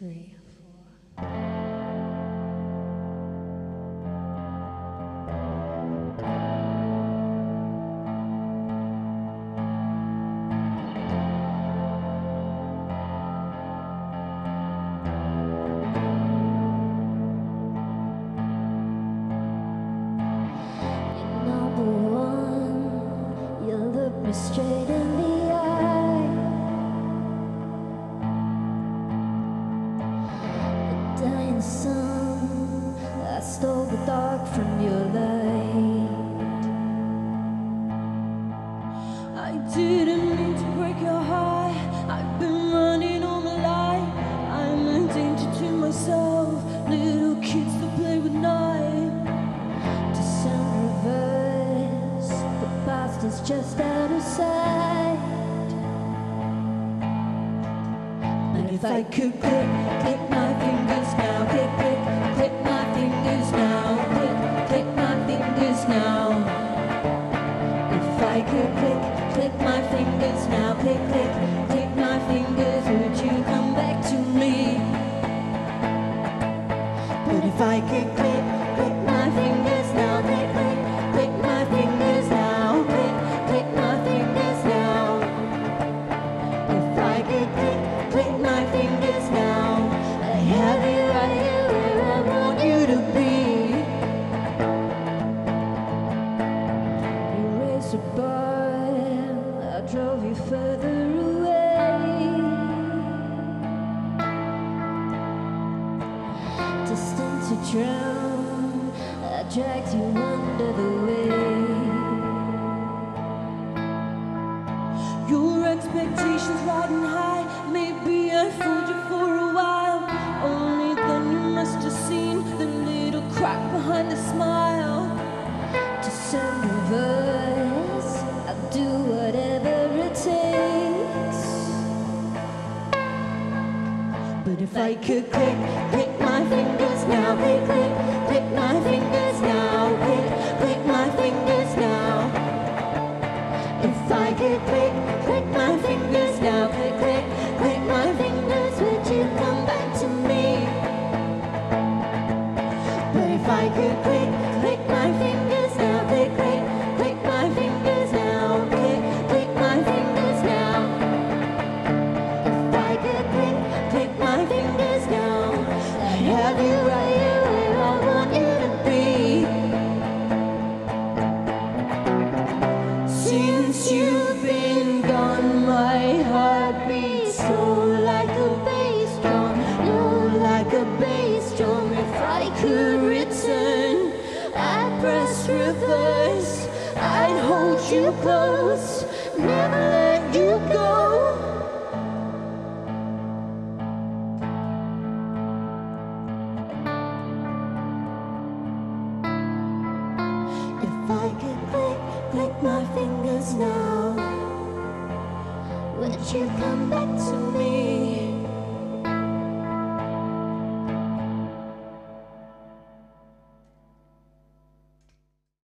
3, 4. Straight in the eye, a dying sun, I stole the dark from your light. I didn't mean to break your heart, I've been running all my life. I'm a danger to myself, little kids that play with knives. To sound reverse, the past is just out of sight. But if I could click my fingers now, click my fingers now, click my fingers now. If I could click my fingers now, click my fingers, would you come back to me? But if I could click my fingers now, click my fingers now, click my fingers now. If I could click my fingers now, I have you right here where I want you to be. You raised a bar, I drove you further away. Destined to drown, I dragged you under the wave. Your expectations riding high, maybe I fooled you for a while. Only then you must have seen the little crack behind the smile. To sound reverse, I'll do whatever it takes. But if I could click my fingers now, click my fingers now, click my fingers now. If I could click my fingers now, click my fingers, would you come back to me? But if I could click my fingers now, click my fingers now, click my fingers now. If I could click my fingers now, I'd have you right here where I want you to be. Since you've been gone, my heart beats slow like a bass drum, low like a bass drum. If I could return, I'd press reverse, I'd hold you close, never let you go. If I could click my fingers now, would you come back to me?